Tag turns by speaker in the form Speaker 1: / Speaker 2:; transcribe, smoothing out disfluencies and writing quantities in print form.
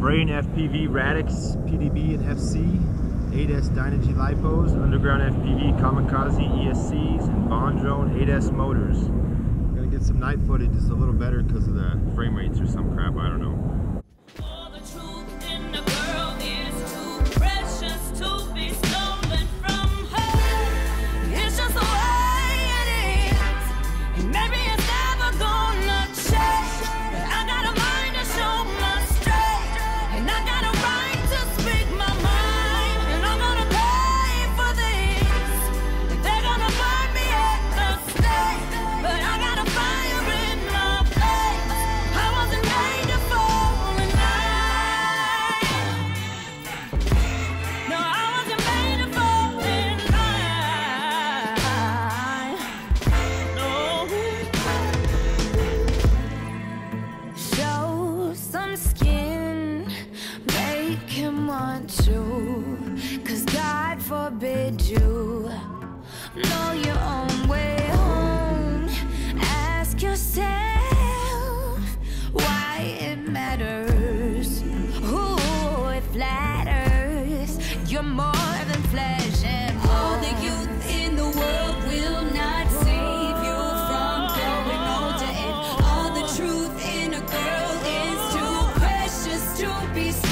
Speaker 1: BrainFpv Radix PDB and FC, 8S Dinogy lipos, UndergroundFpv Kamikaze ESCs, and Vondrone 8S motors. I'm gonna get some night footage. It's a little better because of the frame rates or some crap, I don't know.
Speaker 2: Cause God forbid you know your own way home. Ask yourself why it matters. Who it flatters. You're more than flesh and blood. All the youth in the world will not save you from growing older, and all the truth in a girl is too precious to be